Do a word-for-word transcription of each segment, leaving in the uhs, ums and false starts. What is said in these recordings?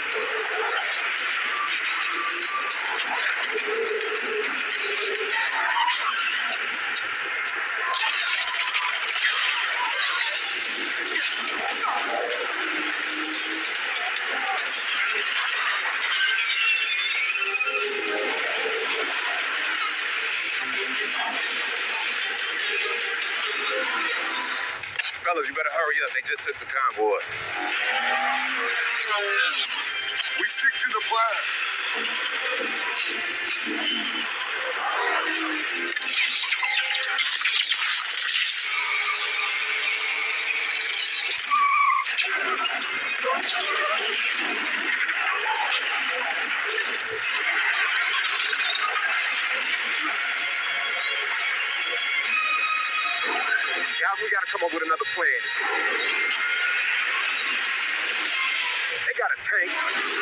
Fellas, you better hurry up. They just took the convoy. We stick to the plan. Guys, we gotta come up with another plan. They got a tank.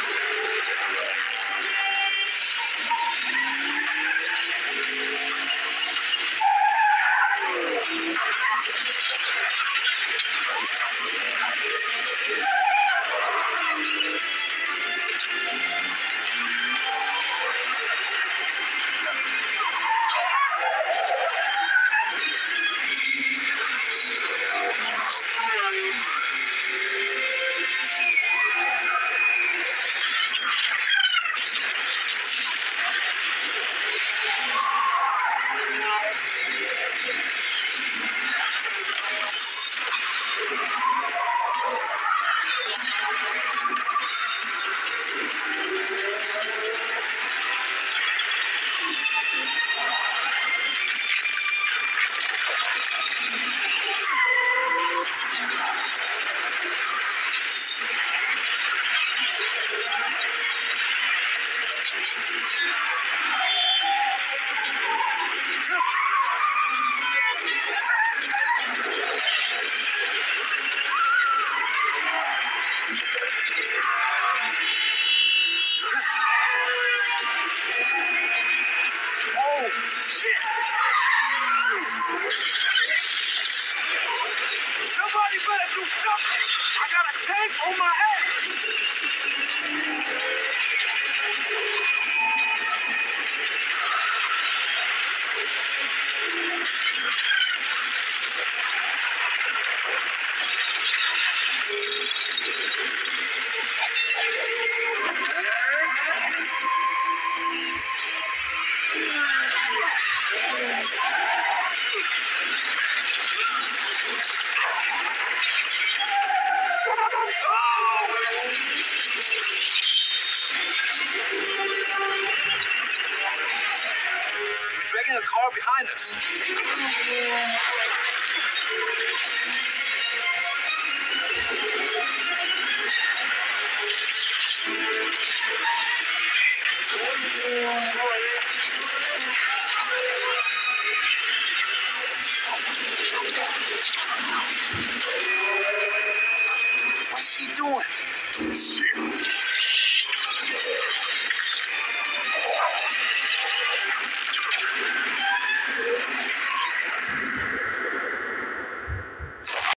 Somebody better do something. I got a tank on my ass. Dragging a car behind us. What's she doing? Shit.